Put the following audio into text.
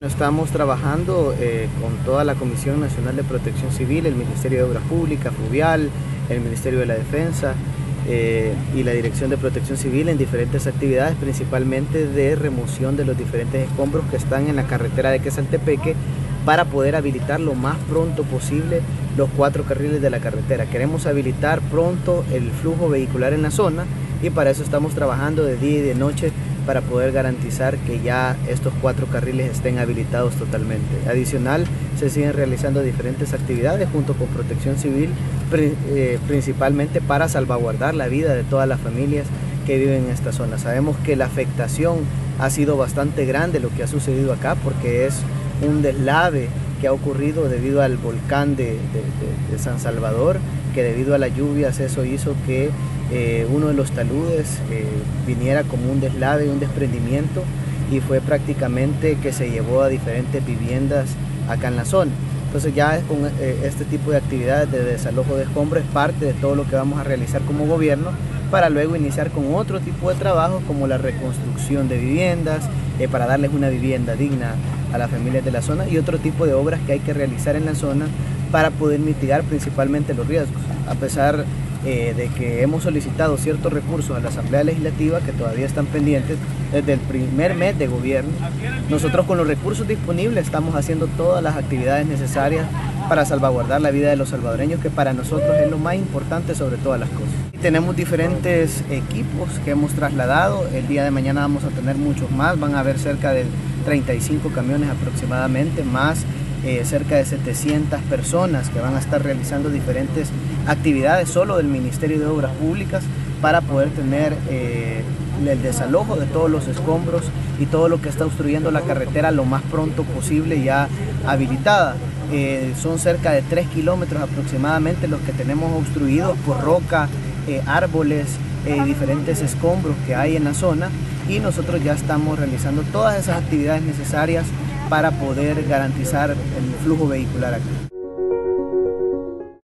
Estamos trabajando con toda la Comisión Nacional de Protección Civil, el Ministerio de Obras Públicas, Fluvial, el Ministerio de la Defensa y la Dirección de Protección Civil en diferentes actividades, principalmente de remoción de los diferentes escombros que están en la carretera de Quesaltepeque para poder habilitar lo más pronto posible los 4 carriles de la carretera. Queremos habilitar pronto el flujo vehicular en la zona y para eso estamos trabajando de día y de noche para poder garantizar que ya estos 4 carriles estén habilitados totalmente. Adicional, se siguen realizando diferentes actividades junto con Protección Civil, principalmente para salvaguardar la vida de todas las familias que viven en esta zona. Sabemos que la afectación ha sido bastante grande lo que ha sucedido acá porque es un deslave que ha ocurrido debido al volcán de San Salvador, que debido a las lluvias eso hizo que uno de los taludes viniera como un deslave, un desprendimiento, y fue prácticamente que se llevó a diferentes viviendas acá en la zona. Entonces ya con este tipo de actividades de desalojo de escombros es parte de todo lo que vamos a realizar como gobierno para luego iniciar con otro tipo de trabajos como la reconstrucción de viviendas, para darles una vivienda digna a las familias de la zona y otro tipo de obras que hay que realizar en la zona para poder mitigar principalmente los riesgos. A pesar de que hemos solicitado ciertos recursos a la Asamblea Legislativa que todavía están pendientes desde el primer mes de gobierno, nosotros con los recursos disponibles estamos haciendo todas las actividades necesarias para salvaguardar la vida de los salvadoreños, que para nosotros es lo más importante sobre todas las cosas. Tenemos diferentes equipos que hemos trasladado, el día de mañana vamos a tener muchos más, van a haber cerca de 35 camiones aproximadamente, más cerca de 700 personas que van a estar realizando diferentes actividades solo del Ministerio de Obras Públicas para poder tener el desalojo de todos los escombros y todo lo que está obstruyendo la carretera lo más pronto posible ya habilitada. Son cerca de 3 kilómetros aproximadamente los que tenemos obstruidos por roca, árboles, diferentes escombros que hay en la zona, y nosotros ya estamos realizando todas esas actividades necesarias para poder garantizar el flujo vehicular acá.